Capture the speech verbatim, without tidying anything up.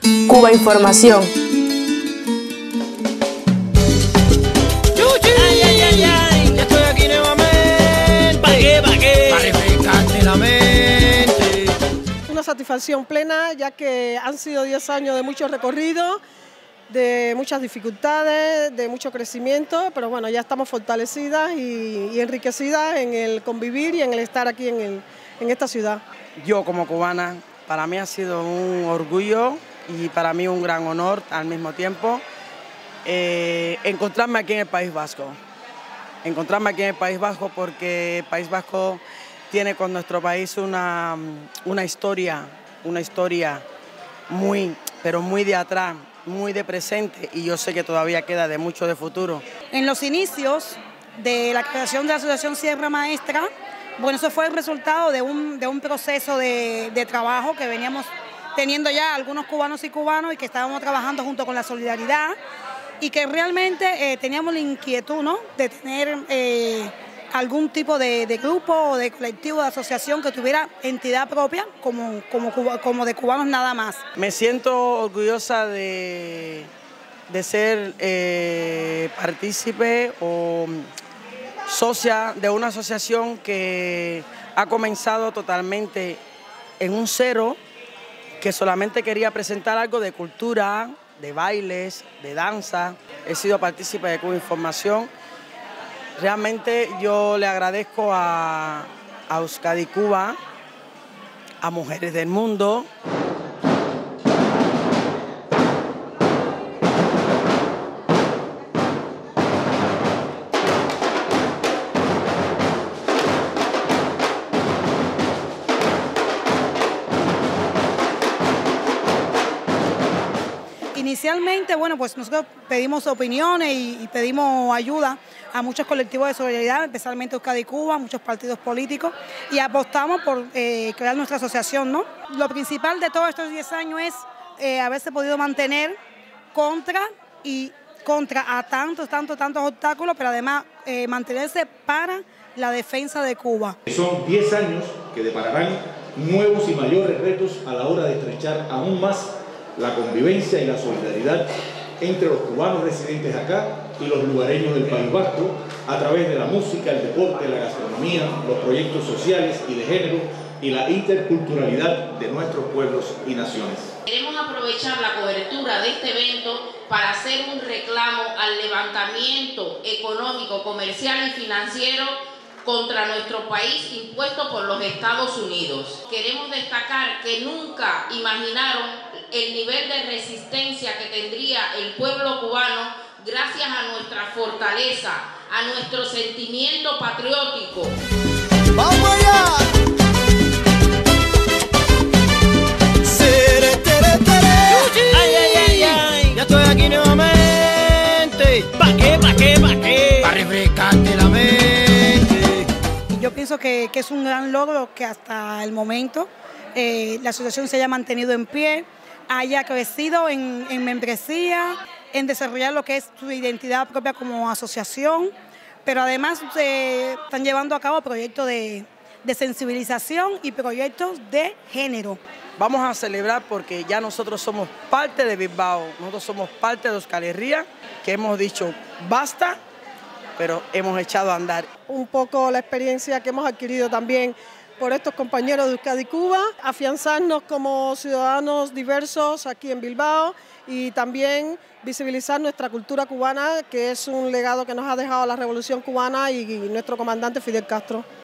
Cuba Información. Ay, ay, ay, ay, ya estoy aquí nuevamente. ¿Para qué? ¿Para qué? Para refrescarte la mente. Una satisfacción plena, ya que han sido diez años de mucho recorrido, de muchas dificultades, de mucho crecimiento, pero bueno, ya estamos fortalecidas y, y enriquecidas en el convivir y en el estar aquí en, el, en esta ciudad. Yo como cubana, para mí ha sido un orgullo y para mí un gran honor al mismo tiempo eh, encontrarme aquí en el País Vasco. Encontrarme aquí en el País Vasco porque el País Vasco tiene con nuestro país una, una historia, una historia muy, pero muy de atrás, muy de presente, y yo sé que todavía queda de mucho de futuro. En los inicios de la creación de la Asociación Sierra Maestra, bueno, eso fue el resultado de un, de un proceso de, de trabajo que veníamos teniendo ya algunos cubanos y cubanos y que estábamos trabajando junto con la solidaridad y que realmente eh, teníamos la inquietud, ¿no?, de tener eh, algún tipo de, de grupo o de colectivo, de asociación que tuviera entidad propia como, como, como de cubanos nada más. Me siento orgullosa de, de ser eh, partícipe o socia de una asociación que ha comenzado totalmente en un cero, que solamente quería presentar algo de cultura, de bailes, de danza. He sido partícipe de Cuba Información. Realmente yo le agradezco a, a Euskadi Cuba, a Mujeres del Mundo. Inicialmente, bueno, pues nosotros pedimos opiniones y, y pedimos ayuda a muchos colectivos de solidaridad, especialmente Euskadi Cuba, muchos partidos políticos, y apostamos por eh, crear nuestra asociación, ¿no? Lo principal de todos estos diez años es eh, haberse podido mantener contra y contra a tantos, tantos, tantos obstáculos, pero además eh, mantenerse para la defensa de Cuba. Son diez años que depararán nuevos y mayores retos a la hora de estrechar aún más la convivencia y la solidaridad entre los cubanos residentes acá y los lugareños del País Vasco a través de la música, el deporte, la gastronomía, los proyectos sociales y de género y la interculturalidad de nuestros pueblos y naciones. Queremos aprovechar la cobertura de este evento para hacer un reclamo al levantamiento económico, comercial y financiero contra nuestro país impuesto por los Estados Unidos. Queremos destacar que nunca imaginaron el nivel de resistencia que tendría el pueblo cubano gracias a nuestra fortaleza, a nuestro sentimiento patriótico. ¡Vamos allá! ¡Ay, ay, ay, ay! Ya estoy aquí nuevamente. ¿Para qué, para qué, para qué? Para refrescarte la mente. Yo pienso que, que es un gran logro que hasta el momento eh, la asociación se haya mantenido en pie, haya crecido en, en membresía, en desarrollar lo que es su identidad propia como asociación, pero además se están llevando a cabo proyectos de, de sensibilización y proyectos de género. Vamos a celebrar porque ya nosotros somos parte de Bilbao, nosotros somos parte de Euskal Herria, que hemos dicho basta, pero hemos echado a andar. Un poco la experiencia que hemos adquirido también por estos compañeros de Euskadi Cuba, afianzarnos como ciudadanos diversos aquí en Bilbao y también visibilizar nuestra cultura cubana, que es un legado que nos ha dejado la Revolución Cubana y nuestro comandante Fidel Castro.